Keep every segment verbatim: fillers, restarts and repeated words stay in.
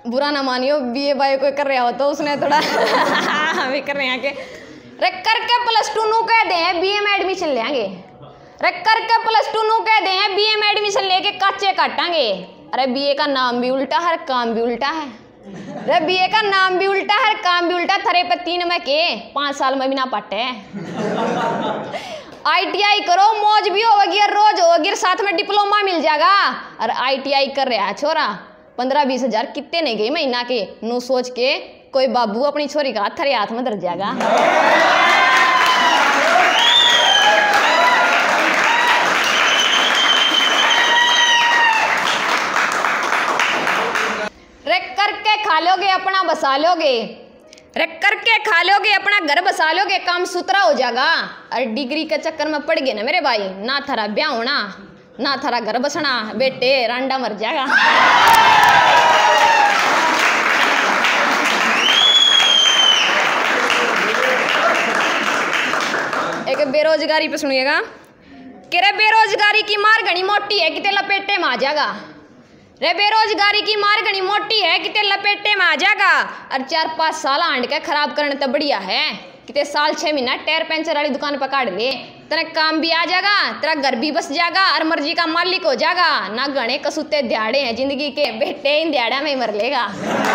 बुरा ना मानियो, बीए बायो कोई कर रहा हो तो उसने थोड़ा हम भी कर रहे हैं के रे करके प्लस टू नू कह दे बीए में एडमिशन लेंगे, रे करके प्लस टू नू कह दे बीए में एडमिशन लेके काचे काटांगे। अरे बीए का नाम भी उल्टा है, काम भी उल्टा है। रे बीए का नाम भी उल्टा है, काम भी उल्टा। थरे पे तीन में के पाँच साल में भी ना पटे। आईटीआई करो, मौज भी होगी और रोज होगी, साथ में डिप्लोमा मिल जाएगा। और आईटीआई कर रहा है छोरा, पंद्रह बीस हजार कितने नहीं गए महीना के, नू सोच के कोई बाबू अपनी छोरी का थरे हाथ में धर जाएगा। रे करके खा लोगे अपना बसा लोगे, रे करके खा लोगे अपना घर बसा लोगे, काम सुथरा हो जाएगा। अरे डिग्री के चक्कर में पड़ गए ना मेरे भाई, ना थारा ब्याह होना ना थारा घर बसना, बेटे रांडा मर जाएगा। एक बेरोजगारी पे सुनिएगा कि रे बेरोजगारी की मार घनी मोटी है, कितने लपेटे में आ जाएगा। रे बेरोजगारी की मार घनी मोटी है, कितने लपेटे में आ जाएगा। और चार पाँच साल आंड के खराब करने तो बढ़िया है, कितने साल छह महीना टायर पंचर वाली दुकान पर काट ले, तेरा काम भी आ जाएगा, तेरा घर भी बस जाएगा और मर्जी का मालिक हो जाएगा। ना गणे कसूते दिहाड़े हैं जिंदगी के, बेटे इन दिहाड़ा में ही मर लेगा।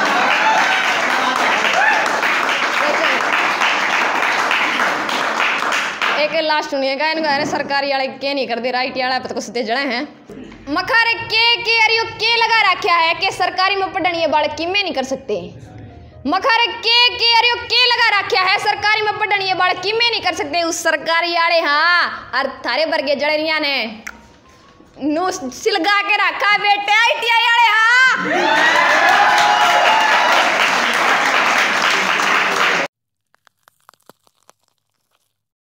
एक लास्ट सुनिएगा, इनका सरकारी वाले के नहीं कर दे, राइट वाला पता कसूते जड़े हैं मखारे के के अरियो के लगा रखा है कि सरकारी में पढ़नी बालक की में नहीं कर सकते। मखारे के के अरियो के लगा रखा है सरकारी में पढ़नी बालक की में नहीं कर सकते। उस सरकारी आड़े हाँ और थारे वर्गे जड़रिया ने नू सिलगा के रखा बेटे आई टी आई आड़े हाँ।